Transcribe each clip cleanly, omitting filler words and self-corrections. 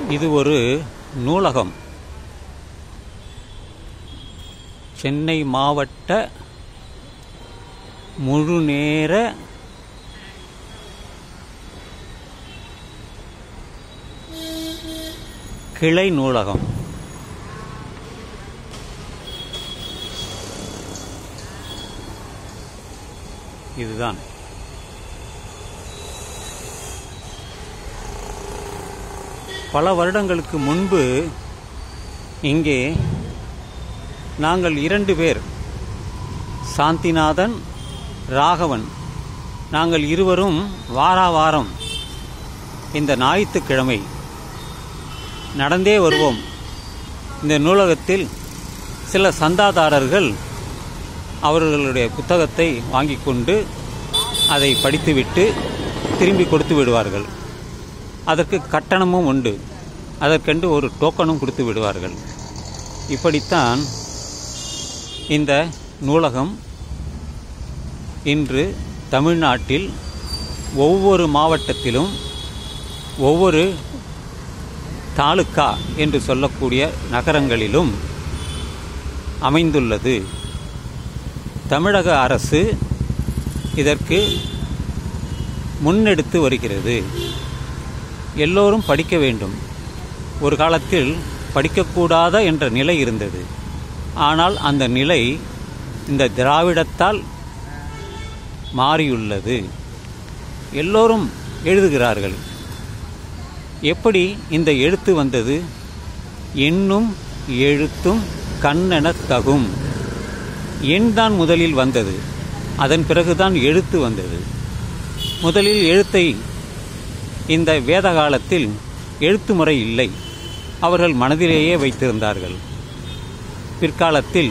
இது ஒரு நூலகம். சென்னை மாவட்ட முழுநேர கிளை நூலகம். இதுதான் பல வருடங்களுக்கு முன்பு இங்கே நாங்கள் 2 பேர், சாந்திநாதன், ராகவன், நாங்கள் இருவரும் வாரம் இந்த ஞாயிற்றுக்கிழமை நடந்தே வருவோம். இந்த நூலகத்தில் சில சந்தாதாரர்கள் அவர்களுடைய புத்தகத்தை வாங்கி கொண்டு அதை படித்துவிட்டு திரும்பி கொடுத்து விடுவார்கள். அதற்கு கட்டணமும் உண்டு. அதற்கென்று ஒரு டோக்கனும் கொடுத்து விடுவார்கள். இப்படித்தான் இந்த நூலகம் இன்று தமிழ்நாட்டில் ஒவ்வொரு மாவட்டத்திலும் ஒவ்வொரு தாலுக்கா என்று சொல்லக்கூடிய நகரங்களிலும் அமைந்துள்ளது. தமிழக அரசு இதற்கு முன்னெடுத்து வருகிறது. எல்லோரும் படிக்க வேண்டும். ஒரு காலத்தில் படிக்கக்கூடாத என்ற நிலை இருந்தது. ஆனால் அந்த நிலை இந்த திராவிடத்தால் மாறியுள்ளது. எல்லோரும் எழுதுகிறார்கள். எப்படி இந்த எழுத்து வந்தது? எண்ணும் எழுத்தும் கண்ணெனத் தகும். எண் தான் முதலில் வந்தது. அதன் பிறகுதான் எழுத்து வந்தது. முதலில் எழுத்தை இந்த வேத காலத்தில் எழுத்து முறை இல்லை. அவர்கள் மனதிலேயே வைத்திருந்தார்கள். பிற்காலத்தில்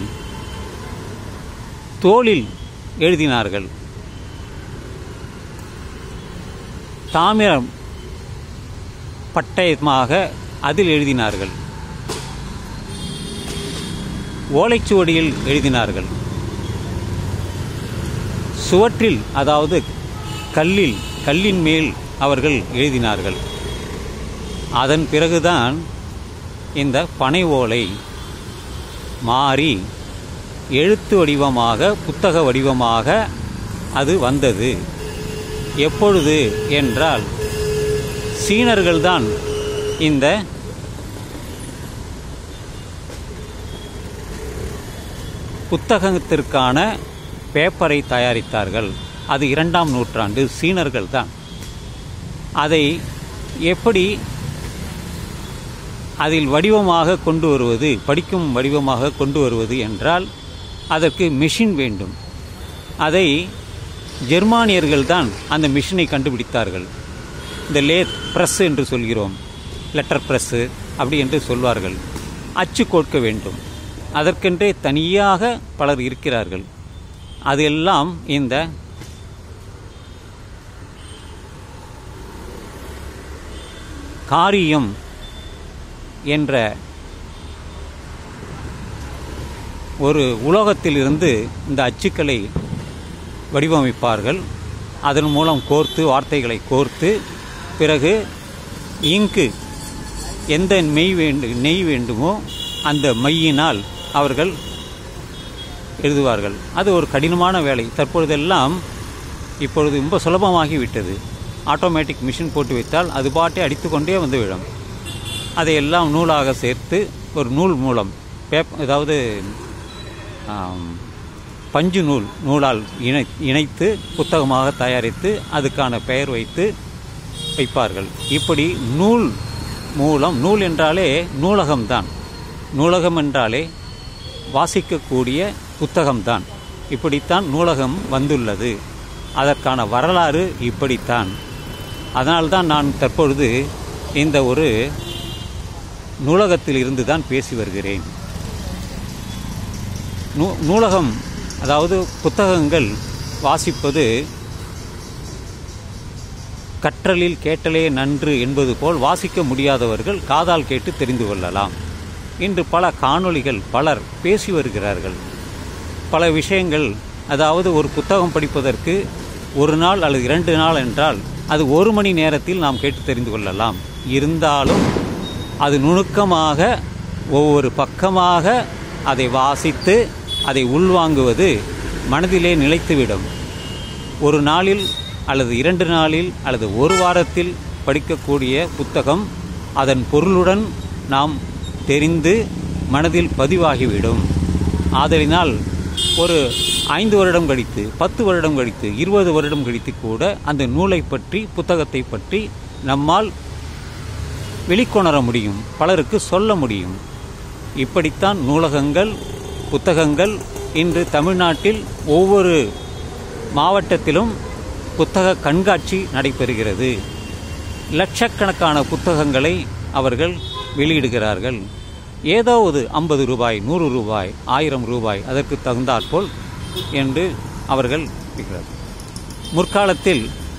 தோளில் எழுதினார்கள். தாமிரம் பட்டயமாக அதில் எழுதினார்கள். ஓலைச்சுவடியில் எழுதினார்கள். சுவற்றில், அதாவது கல்லின் மேல் அவர்கள் எழுதினார்கள். அதன் பிறகுதான் இந்த பனை ஓலை மாறி எழுத்து வடிவமாக, புத்தக வடிவமாக அது வந்தது. எப்பொழுது என்றால் சீனர்கள்தான் இந்த புத்தகத்திற்கான பேப்பரை தயாரித்தார்கள். அது 2ஆம் நூற்றாண்டு சீனர்கள் தான். அதை எப்படி அதில் வடிவமாக கொண்டு வருவது, படிக்கும் வடிவமாக கொண்டு வருவது என்றால் அதற்கு மிஷின் வேண்டும். அதை ஜெர்மானியர்கள் தான் அந்த மிஷினை கண்டுபிடித்தார்கள். இந்த லேத் பிரஸ் என்று சொல்கிறோம், லெட்டர் பிரஸ்ஸு அப்படி என்று சொல்வார்கள். அச்சு கோர்க்க வேண்டும். அதற்கென்றே தனியாக பலர் இருக்கிறார்கள். அதெல்லாம் இந்த காரியம் என்ற ஒரு உலோகத்திலிருந்து இந்த அச்சுக்களை வடிவமைப்பார்கள். அதன் மூலம் கோர்த்து, வார்த்தைகளை கோர்த்து, பிறகு இங்கு எந்த நெய் வேண்டுமோ அந்த மையினால் அவர்கள் எழுதுவார்கள். அது ஒரு கடினமான வேலை. இப்பொழுது ரொம்ப சுலபமாகிவிட்டது. ஆட்டோமேட்டிக் மிஷின் போட்டு வைத்தால் அது பாட்டே அடித்துக்கொண்டே வந்து விடும். அதையெல்லாம் நூலாக சேர்த்து ஒரு நூல் மூலம் அதாவது பஞ்சு நூலால் இணைத்து புத்தகமாக தயாரித்து அதுக்கான பெயர் வைத்து வைப்பார்கள். இப்படி நூல் என்றாலே நூலகம்தான். நூலகம் என்றாலே வாசிக்கக்கூடிய புத்தகம்தான். இப்படித்தான் நூலகம் வந்துள்ளது. அதற்கான வரலாறு இப்படித்தான். அதனால்தான் நான் தற்பொழுது இந்த ஒரு நூலகத்தில் இருந்து தான் பேசி வருகிறேன். நூலகம், அதாவது புத்தகங்கள் வாசிப்பது கற்றலில் கேட்டலே நன்று என்பது போல் வாசிக்க முடியாதவர்கள் காதால் கேட்டு தெரிந்து கொள்ளலாம். இன்று பல காணொளிகள் பலர் பேசி வருகிறார்கள். பல விஷயங்கள், அதாவது ஒரு புத்தகம் படிப்பதற்கு 1 நாள் அல்லது 2 நாள் என்றால் அது 1 மணி நேரத்தில் நாம் கேட்டு தெரிந்து கொள்ளலாம். இருந்தாலும் அது நுணுக்கமாக ஒவ்வொரு பக்கமாக அதை வாசித்து அதை உள்வாங்குவது மனதிலே நிலைத்துவிடும். ஒரு நாளில் அல்லது 2 நாளில் அல்லது ஒரு வாரத்தில் படிக்கக்கூடிய புத்தகம் அதன் பொருளுடன் நாம் தெரிந்து மனதில் பதிவாகிவிடும். ஆதலினால் ஒரு 5 வருடம் கழித்து, 10 வருடம் கழித்து, 20 வருடம் கழித்து கூட அந்த நூலை பற்றி, புத்தகத்தை பற்றி நம்மால் வெளிக்கொணர முடியும், பலருக்கு சொல்ல முடியும். இப்படித்தான் நூலகங்கள், புத்தகங்கள் இன்று தமிழ்நாட்டில் ஒவ்வொரு மாவட்டத்திலும் புத்தக கண்காட்சி நடைபெறுகிறது. லட்சக்கணக்கான புத்தகங்களை அவர்கள் வெளியிடுகிறார்கள். ஏதோ ஒரு 50 ரூபாய், 100 ரூபாய், 1000 ரூபாய் அதற்கு தகுந்தாற்போல் என்று அவர்கள் விற்கிறார்கள். முற்காலத்தில்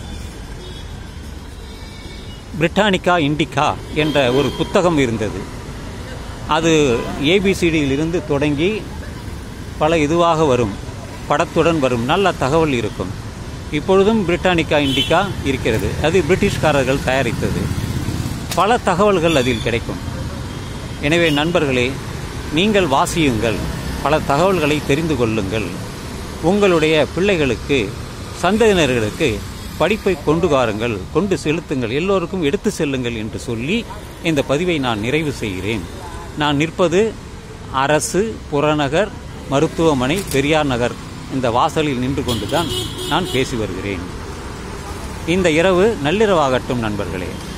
பிரிட்டானிக்கா இண்டிகா என்ற ஒரு புத்தகம் இருந்தது. அது ABCDயிலிருந்து தொடங்கி பல இதுவாக வரும், படத்துடன் வரும், நல்ல தகவல் இருக்கும். இப்பொழுதும் பிரிட்டானிக்கா இண்டிகா இருக்கிறது. அது பிரிட்டிஷ்காரர்கள் தயாரித்தது. பல தகவல்கள் அதில் கிடைக்கும். எனவே நண்பர்களே, நீங்கள் வாசியுங்கள், பல தகவல்களை தெரிந்து கொள்ளுங்கள். உங்களுடைய பிள்ளைகளுக்கு, சந்ததியினர்களுக்கு படிப்பை கொண்டு வாருங்கள், கொண்டு செலுத்துங்கள், எல்லோருக்கும் எடுத்து செல்லுங்கள் என்று சொல்லி இந்த பதிவை நான் நிறைவு செய்கிறேன். நான் நிற்பது அரசு புறநகர் மருத்துவமனை பெரியார் நகர் இந்த வாசலில் நின்று கொண்டுதான் நான் பேசி வருகிறேன். இந்த இரவு நள்ளிரவாகட்டும் நண்பர்களே.